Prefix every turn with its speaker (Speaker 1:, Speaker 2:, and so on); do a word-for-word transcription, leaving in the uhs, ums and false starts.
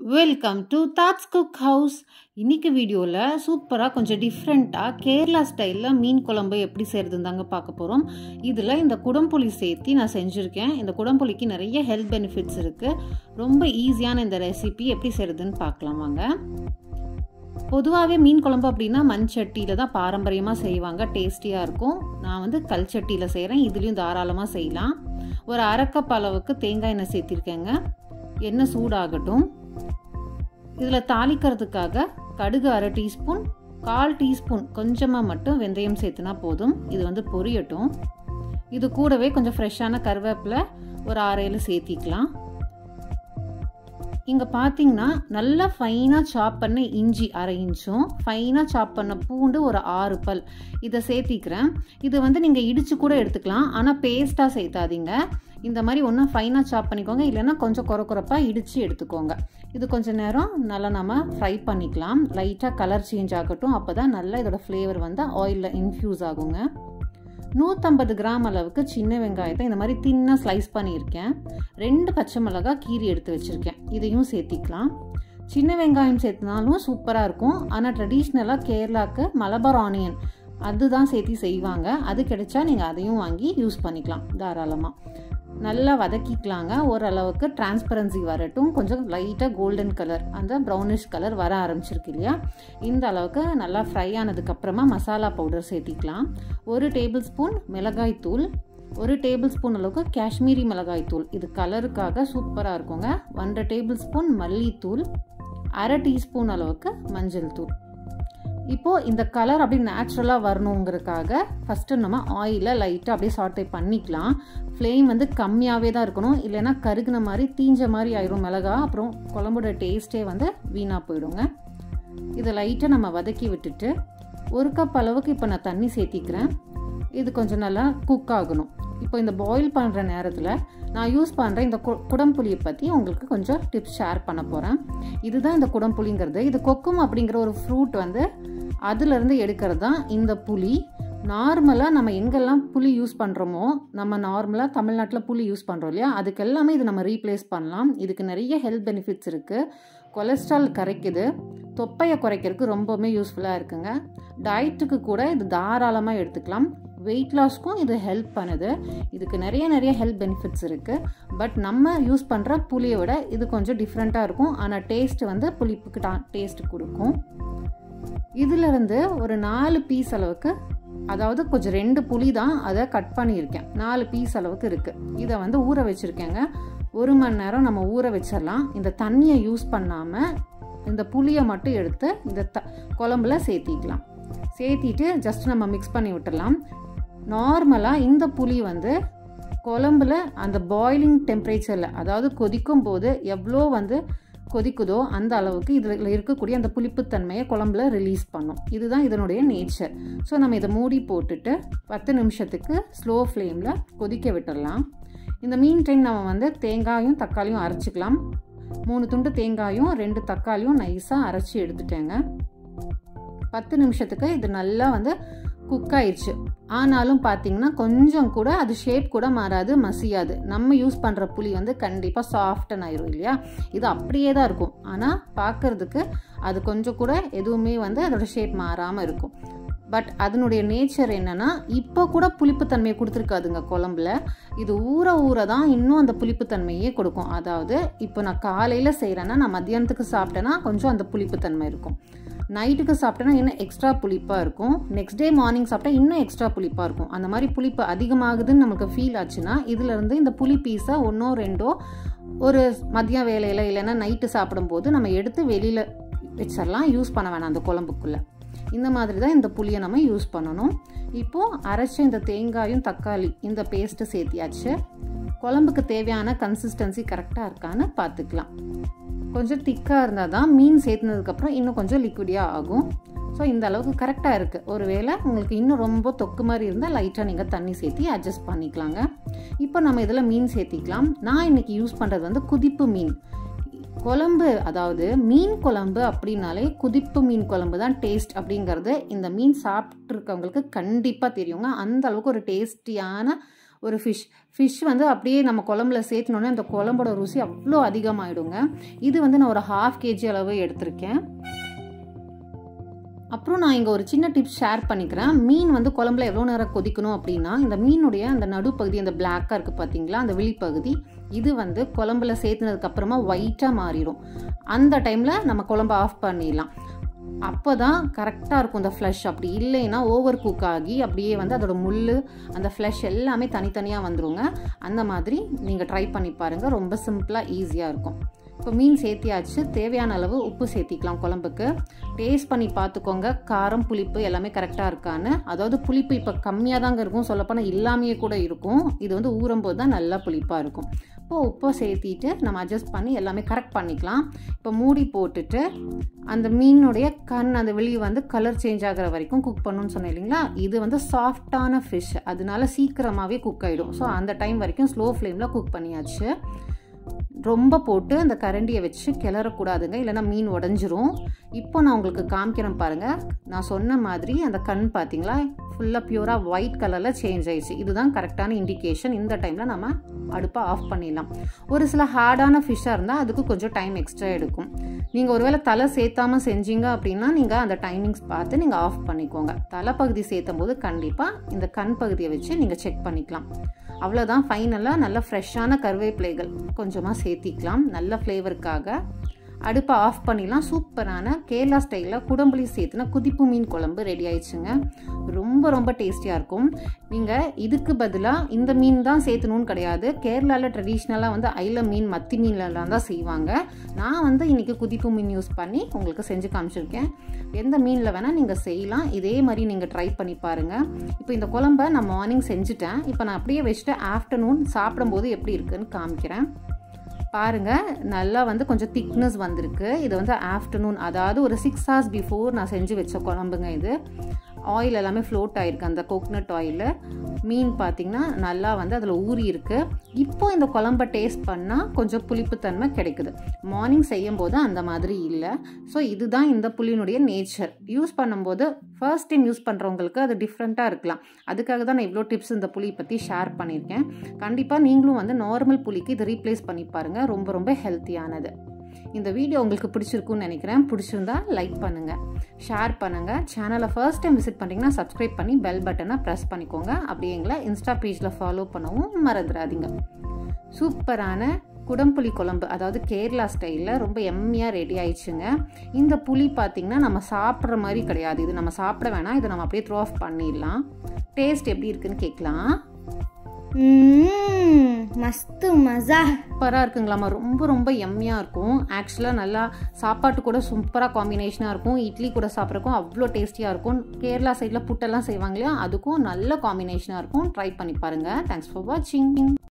Speaker 1: Welcome to thoughts cook house. இன்றைக்கி வீடியோவில் சூப்பராக கொஞ்சம் டிஃப்ரெண்ட்டாக கேரளா ஸ்டைலில் மீன் குழம்பு எப்படி செய்கிறதுன்னு தாங்க பார்க்க போகிறோம். இதில் இந்த குடம்புளி சேர்த்து நான் செஞ்சுருக்கேன். இந்த குடம்புளிக்கு நிறைய ஹெல்த் பெனிஃபிட்ஸ் இருக்குது. ரொம்ப ஈஸியான இந்த ரெசிபி எப்படி செய்கிறதுன்னு பார்க்கலாம் வாங்க. பொதுவாகவே மீன் குழம்பு அப்படின்னா மண் சட்டியில் தான் பாரம்பரியமாக செய்வாங்க, டேஸ்டியாக இருக்கும். நான் வந்து கல் சட்டியில் செய்கிறேன். இதுலேயும் தாராளமாக செய்யலாம். ஒரு அரை கப் அளவுக்கு தேங்காய் எண்ணெய் சேர்த்திருக்கேங்க. எண்ணெய் சூடாகட்டும். இதில் தாளிக்கிறதுக்காக கடுகு அரை டீஸ்பூன், கால் டீஸ்பூன் கொஞ்சமாக மட்டும் வெந்தயம் சேர்த்துனா போதும். இது வந்து பொரியட்டும். இது கூடவே கொஞ்சம் ஃப்ரெஷ்ஷான கருவேப்பிலை ஒரு ஆறு ஏழு சேர்த்திக்கலாம். இங்கே பார்த்தீங்கன்னா நல்லா ஃபைனாக சாப் பண்ண இஞ்சி அரை இன்ச்சும், ஃபைனாக சாப் பண்ண பூண்டு ஒரு ஆறு பல் இதை சேர்த்திக்கிறேன். இது வந்து நீங்கள் இடித்து கூட எடுத்துக்கலாம், ஆனால் பேஸ்ட்டாக சேர்த்தாதீங்க. இந்த மாதிரி ஒன்றும் ஃபைனாக சாப் பண்ணிக்கோங்க, இல்லைன்னா கொஞ்சம் குறை குறைப்பாக இடித்து எடுத்துக்கோங்க. இது கொஞ்சம் நேரம் நல்லா நம்ம ஃப்ரை பண்ணிக்கலாம். லைட்டாக கலர் சேஞ்ச் ஆகட்டும். அப்போ தான் நல்லா இதோட ஃப்ளேவர் வந்து ஆயிலில் இன்ஃப்யூஸ் ஆகுங்க. நூற்றம்பது கிராம் அளவுக்கு சின்ன வெங்காயத்தை இந்த மாதிரி தின்னாக ஸ்லைஸ் பண்ணியிருக்கேன். ரெண்டு பச்சை மிளகாய் கீரி எடுத்து வச்சுருக்கேன். இதையும் சேர்த்திக்கலாம். சின்ன வெங்காயம் சேர்த்துனாலும் சூப்பராக இருக்கும். ஆனால் ட்ரெடிஷ்னலாக கேரளாவுக்கு மலபார் ஆனியன் அதுதான் சேர்த்து செய்வாங்க. அது கிடைச்சா நீங்கள் அதையும் வாங்கி யூஸ் பண்ணிக்கலாம் தாராளமாக. நல்லா வதக்கிக்கலாங்க. ஓரளவுக்கு டிரான்ஸ்பரன்சி வரட்டும். கொஞ்சம் லைட்டாக கோல்டன் கலர், அந்த ப்ரௌனிஷ் கலர் வர ஆரம்பிச்சிருக்கு இல்லையா? இந்த அளவுக்கு நல்லா ஃப்ரை ஆனதுக்கப்புறமா மசாலா பவுடர் சேர்த்திக்கலாம். ஒரு டேபிள் ஸ்பூன் மிளகாய் தூள், ஒரு டேபிள் ஸ்பூன் அளவுக்கு காஷ்மீரி மிளகாய் தூள், இது கலருக்காக சூப்பராக இருக்குங்க. ஒன்றரை டேபிள் ஸ்பூன் மல்லித்தூள், அரை டீஸ்பூன் அளவுக்கு மஞ்சள் தூள். இப்போது இந்த கலர் அப்படி நேச்சுரலாக வரணுங்கிறதுக்காக ஃபஸ்ட்டு நம்ம ஆயிலில் லைட்டாக அப்படியே சாட்டே பண்ணிக்கலாம். ஃப்ளேம் வந்து கம்மியாகவே தான் இருக்கணும், இல்லைன்னா கருகுன மாதிரி தீஞ்ச மாதிரி ஆயிரும் மிளகா. அப்புறம் குழம்போட டேஸ்ட்டே வந்து வீணாக போயிடுங்க. இதை லைட்டாக நம்ம வதக்கி விட்டுட்டு ஒரு கப் அளவுக்கு இப்போ நான் தண்ணி சேர்த்திக்கிறேன். இது கொஞ்சம் நல்லா குக் ஆகணும். இப்போ இந்த பாயில் பண்ணுற நேரத்தில் நான் யூஸ் பண்ணுற இந்த கு குடம்புளியை பற்றி உங்களுக்கு கொஞ்சம் டிப்ஸ் ஷேர் பண்ண போகிறேன். இதுதான் இந்த குடம்புளிங்கிறது. இது கொக்கும் அப்படிங்கிற ஒரு ஃப்ரூட் வந்து அதுலேருந்து எடுக்கிறது தான் இந்த புளி. நார்மலாக நம்ம எங்கெல்லாம் புளி யூஸ் பண்ணுறோமோ, நம்ம நார்மலாக தமிழ்நாட்டில் புளி யூஸ் பண்ணுறோம் இல்லையா, அதுக்கு எல்லாமே இது நம்ம ரீப்ளேஸ் பண்ணலாம். இதுக்கு நிறைய ஹெல்த் பெனிஃபிட்ஸ் இருக்குது. கொலஸ்ட்ரால் கரைக்குது, தொப்பையை குறைக்கிறதுக்கு ரொம்பவுமே யூஸ்ஃபுல்லாக இருக்குங்க. டயட்டுக்கு கூட இது தாராளமாக எடுத்துக்கலாம். வெயிட் லாஸ்க்கும் இது ஹெல்ப் பண்ணுது. இதுக்கு நிறைய நிறைய ஹெல்த் பெனிஃபிட்ஸ் இருக்குது. பட் நம்ம யூஸ் பண்ணுற புளியை விட இது கொஞ்சம் டிஃப்ரெண்ட்டாக இருக்கும். ஆனால் டேஸ்ட் வந்து புளிப்புக்கு டா டேஸ்ட் கொடுக்கும். இதிலிருந்து ஒரு நாலு பீஸ் அளவுக்கு, அதாவது கொஞ்சம் ரெண்டு புளி தான், அதை கட் பண்ணியிருக்கேன். நாலு பீஸ் அளவுக்கு இருக்குது. இதை வந்து ஊற வச்சுருக்கேங்க. ஒரு மணி நேரம் நம்ம ஊற வச்சிடலாம். இந்த தண்ணியை யூஸ் பண்ணாமல் இந்த புளியை மட்டும் எடுத்து இந்த த குழம்புல சேர்த்திக்கலாம். சேர்த்திட்டு ஜஸ்ட் நம்ம மிக்ஸ் பண்ணி விட்டுடலாம். நார்மலாக இந்த புளி வந்து குழம்புல அந்த பாயிலிங் டெம்பரேச்சரில், அதாவது கொதிக்கும் போது எவ்வளோ வந்து கொதிக்குதோ அந்த அளவுக்கு இதில் இருக்கக்கூடிய அந்த புளிப்புத்தன்மையை குழம்புல ரிலீஸ் பண்ணும். இதுதான் இதனுடைய நேச்சர். ஸோ நம்ம இதை மூடி போட்டுட்டு பத்து நிமிஷத்துக்கு ஸ்லோ ஃப்ளேமில் கொதிக்க விட்டுடலாம். இந்த மீன் டைம் நம்ம வந்து தேங்காயும் தக்காளியும் அரைச்சிக்கலாம். மூணு துண்டு தேங்காயும் ரெண்டு தக்காளியும் நைஸாக அரைச்சி எடுத்துட்டேங்க. பத்து நிமிஷத்துக்கு இது நல்லா வந்து குக் ஆயிடுச்சு. ஆனாலும் பார்த்தீங்கன்னா கொஞ்சம் கூட அது ஷேப் கூட மாறாது, மசியாது. நம்ம யூஸ் பண்ணுற புளி வந்து கண்டிப்பாக சாஃப்டன் ஆயிரும் இல்லையா? இது அப்படியே தான் இருக்கும். ஆனால் பார்க்கறதுக்கு அது கொஞ்சம் கூட எதுவுமே வந்து அதோட ஷேப் மாறாமல் இருக்கும். பட் அதனுடைய நேச்சர் என்னன்னா, இப்போ கூட புளிப்புத்தன்மையை கொடுத்துருக்காதுங்க குழம்புல. இது ஊற ஊற தான் இன்னும் அந்த புளிப்புத்தன்மையே கொடுக்கும். அதாவது இப்போ நான் காலையில் செய்கிறேன்னா, நான் மத்தியானத்துக்கு சாப்பிட்டேன்னா கொஞ்சம் அந்த புளிப்புத்தன்மை இருக்கும். நைட்டுக்கு சாப்பிட்டேன்னா இன்னும் எக்ஸ்ட்ரா புளிப்பாக இருக்கும். நெக்ஸ்ட் டே மார்னிங் சாப்பிட்டா இன்னும் எக்ஸ்ட்ரா புளிப்பாக இருக்கும். அந்த மாதிரி புளிப்பு அதிகமாகுதுன்னு நமக்கு ஃபீல் ஆச்சுன்னா, இதிலேருந்து இந்த புளி பீஸை ஒன்றோ ரெண்டோ ஒரு மதிய வேலையில் இல்லைன்னா நைட்டு சாப்பிடும்போது நம்ம எடுத்து வெளியில் வச்சிடலாம். யூஸ் பண்ண வேணாம் அந்த குழம்புக்குள்ளே. இந்த மாதிரி தான் இந்த புளியை நம்ம யூஸ் பண்ணணும். இப்போது அரைச்ச இந்த தேங்காயும் தக்காளி இந்த பேஸ்ட்டு சேர்த்தியாச்சு. குழம்புக்கு தேவையான கன்சிஸ்டன்சி கரெக்டாக இருக்கான்னு பார்த்துக்கலாம். கொஞ்சம் திக்காக இருந்தால் தான் மீன் சேர்த்துனதுக்கப்புறம் இன்னும் கொஞ்சம் லிக்விடியாக ஆகும். ஸோ இந்த அளவுக்கு கரெக்டாக இருக்குது. ஒரு வேளை உங்களுக்கு இன்னும் ரொம்ப தொக்கு மாதிரி இருந்தால் லைட்டாக நீங்கள் தண்ணி சேர்த்தி அட்ஜஸ்ட் பண்ணிக்கலாங்க. இப்போ நம்ம இதில் மீன் சேர்த்திக்கலாம். நான் இன்றைக்கி யூஸ் பண்ணுறது வந்து குதிப்பு மீன் குழம்பு. அதாவது மீன் குழம்பு அப்படின்னாலே குதிப்பு மீன் குழம்பு தான் டேஸ்ட் அப்படிங்கிறது இந்த மீன் சாப்பிட்ருக்கவங்களுக்கு கண்டிப்பாக தெரியுங்க. அந்த அளவுக்கு ஒரு டேஸ்டியான ஒரு ஃபிஷ் ஃபிஷ் வந்து அப்படியே நம்ம குழம்புல சேர்த்துனோன்னே அந்த குழம்போட ருசி அவ்வளோ அதிகமாகிடுங்க. இது வந்து நான் ஒரு ஹாஃப் கேஜி அளவு எடுத்திருக்கேன். அப்புறம் நான் இங்கே ஒரு சின்ன டிப்ஸ் ஷேர் பண்ணிக்கிறேன். மீன் வந்து குழம்புல எவ்வளோ நேரம் கொதிக்கணும் அப்படின்னா, இந்த மீனுடைய அந்த நடுப்பகுதி, அந்த பிளாக்காக இருக்குது பார்த்தீங்களா, அந்த வெளிப்பகுதி, இது வந்து குழம்புல சேர்த்துனதுக்கப்புறமா ஒயிட்டாக மாறிடும். அந்த டைமில் நம்ம குழம்பு ஆஃப் பண்ணிடலாம். அப்போ தான் கரெக்டாக இருக்கும் இந்த ஃப்ளஷ். அப்படி இல்லைன்னா ஓவர் குக் ஆகி அப்படியே வந்து அதோட முள், அந்த ஃப்ளஷ் எல்லாமே தனித்தனியாக வந்துடுங்க. அந்த மாதிரி நீங்கள் ட்ரை பண்ணி பாருங்கள். ரொம்ப சிம்பிளாக ஈஸியாக இருக்கும். இப்போ மீன் சேர்த்தியாச்சு. தேவையான அளவு உப்பு சேர்த்திக்கலாம் குழம்புக்கு. டேஸ்ட் பண்ணி பார்த்துக்கோங்க, காரம் புளிப்பு எல்லாமே கரெக்டாக இருக்கான்னு. அதாவது புளிப்பு இப்போ கம்மியாக தாங்க இருக்கும், சொல்லப்போனால் இல்லாமையே கூட இருக்கும். இது வந்து ஊறும்போது தான் நல்லா புளிப்பாக இருக்கும். இப்போ உப்பை சேர்த்திட்டு நம்ம அட்ஜஸ்ட் பண்ணி எல்லாமே கரெக்ட் பண்ணிக்கலாம். இப்போ மூடி போட்டுட்டு அந்த மீனுடைய கண், அந்த வெளியே வந்து கலர் சேஞ்ச் ஆகிற வரைக்கும் குக் பண்ணணும்னு சொன்னேன் இல்லைங்களா. இது வந்து சாஃப்டான ஃபிஷ், அதனால சீக்கிரமாகவே குக் ஆகிடும். ஸோ அந்த டைம் வரைக்கும் ஸ்லோ ஃப்ளேமில் குக் பண்ணியாச்சு. ரொம்ப போட்டு அந்த கரண்டியை வச்சு கிளறக்கூடாதுங்க, இல்லைனா மீன் உடஞ்சிரும். இப்போ நான் உங்களுக்கு காமிக்கிறேன் பாருங்கள். நான் சொன்ன மாதிரி அந்த கண் பார்த்தீங்களா, ஃபுல்லாக பியூராக ஒயிட் கலரில் சேஞ்ச் ஆயிடுச்சு. இதுதான் கரெக்டான இண்டிகேஷன். இந்த டைமில் நம்ம அடுப்பை ஆஃப் பண்ணிடலாம். ஒரு சில ஹார்டான ஃபிஷ்ஷாக இருந்தால் அதுக்கு கொஞ்சம் டைம் எக்ஸ்ட்ரா எடுக்கும். நீங்கள் ஒருவேளை தலை சேர்த்தாமல் செஞ்சீங்க அப்படின்னா நீங்கள் அந்த டைமிங்ஸ் பார்த்து நீங்கள் ஆஃப் பண்ணிக்கோங்க. தலைப்பகுதி சேர்த்தும் போது கண்டிப்பாக இந்த கண் பகுதியை வச்சு நீங்கள் செக் பண்ணிக்கலாம். அவ்வளோதான். ஃபைனலாக நல்ல ஃப்ரெஷ்ஷான கருவேப்பிலைகள் கொஞ்சமாக சேர்த்திக்கலாம் நல்ல ஃப்ளேவருக்காக. அடுப்பை ஆஃப் பண்ணிடலாம். சூப்பரான கேரளா ஸ்டைலில் குடம்புளி சேர்த்துனா குதிப்பு மீன் குழம்பு ரெடி ஆயிடுச்சுங்க. ரொம்ப ரொம்ப டேஸ்டியாக இருக்கும். நீங்கள் இதுக்கு பதிலாக இந்த மீன் தான் சேர்த்தணும்னு கிடையாது. கேரளாவில் ட்ரெடிஷ்னலாக வந்து ஐல மீன், மத்தி மீன்லாம் தான் செய்வாங்க. நான் வந்து இன்றைக்கி குதிப்பு மீன் யூஸ் பண்ணி உங்களுக்கு செஞ்சு காமிச்சிருக்கேன். எந்த மீனில் வேணால் நீங்கள் செய்யலாம். இதே மாதிரி நீங்கள் ட்ரை பண்ணி பாருங்கள். இப்போ இந்த குழம்பை நான் மார்னிங் செஞ்சுட்டேன். இப்போ நான் அப்படியே வச்சுட்டு ஆஃப்டர்நூன் சாப்பிடும்போது எப்படி இருக்குன்னு காமிக்கிறேன் பாருங்கள். நல்லா வந்து கொஞ்சம் திக்னஸ் வந்திருக்கு. இது வந்து ஆஃப்டர்நூன், அதாவது ஒரு சிக்ஸ் ஹவர்ஸ் பிஃபோர் நான் செஞ்சு வச்ச குழம்புங்க இது. ஆயில் எல்லாமே ஃப்ளோட் ஆகிருக்கு, அந்த கோகனட் ஆயில். மீன் பார்த்திங்கன்னா நல்லா வந்து அதில் ஊறி இருக்குது. இப்போ இந்த குழம்பை டேஸ்ட் பண்ணால் கொஞ்சம் புளிப்புத்தன்மை கிடைக்குது. மார்னிங் செய்யும் போது அந்த மாதிரி இல்லை. ஸோ இதுதான் இந்த புளியினுடைய நேச்சர். யூஸ் பண்ணும்போது ஃபர்ஸ்ட் டைம் யூஸ் பண்ணுறவங்களுக்கு அது டிஃப்ரெண்ட்டாக இருக்கலாம். அதுக்காக தான் நான் இவ்வளோ டிப்ஸ் இந்த புளி பற்றி ஷேர் பண்ணியிருக்கேன். கண்டிப்பாக நீங்களும் வந்து நார்மல் புளிக்கு இதை ரீப்ளேஸ் பண்ணி பாருங்கள். ரொம்ப ரொம்ப ஹெல்த்தியானது. இந்த வீடியோ உங்களுக்கு பிடிச்சிருக்குன்னு நினைக்கிறேன். பிடிச்சிருந்தா லைக் பண்ணுங்கள், ஷேர் பண்ணுங்கள். சேனலை ஃபர்ஸ்ட் டைம் விசிட் பண்ணிங்கன்னா சப்ஸ்கிரைப் பண்ணி பெல் பட்டனை ப்ரெஸ் பண்ணிக்கோங்க. அப்படியே எங்களை இன்ஸ்டா பேஜில் ஃபாலோ பண்ணவும் மறந்துடாதீங்க. சூப்பரான குடம்புளி குழம்பு, அதாவது கேரளா ஸ்டைலில் ரொம்ப எம்மியாக ரெடி ஆயிடுச்சுங்க. இந்த புளி பார்த்திங்கன்னா நம்ம சாப்பிட்ற மாதிரி கிடையாது. இது நம்ம சாப்பிட வேணாம், இதை நம்ம அப்படியே த்ரோ ஆஃப் பண்ணிடலாம். டேஸ்ட் எப்படி இருக்குன்னு கேட்கலாம்.
Speaker 2: மஸ்து மஜா
Speaker 1: சூப்பராக இருக்குங்களாம்மா. ரொம்ப ரொம்ப எம்மியாக இருக்கும். ஆக்சுவலாக நல்லா சாப்பாட்டு கூட சூப்பராக காம்பினேஷனாக இருக்கும். இட்லி கூட சாப்பிட்றக்கும் அவ்வளோ டேஸ்டியாக இருக்கும். கேரளா சைடில் புட்டெல்லாம் செய்வாங்க இல்லையா, அதுக்கும் நல்ல காம்பினேஷனாக இருக்கும். ட்ரை பண்ணி பாருங்கள். தேங்க்ஸ் ஃபார் வாட்சிங்.